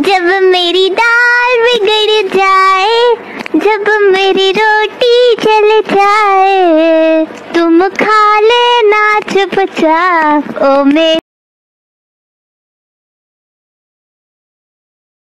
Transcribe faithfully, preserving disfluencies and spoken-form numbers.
जब मेरी दाल बिगड़ जाए, जब मेरी रोटी जल जाए, तुम खा लेना चुपचाप ओ मेरे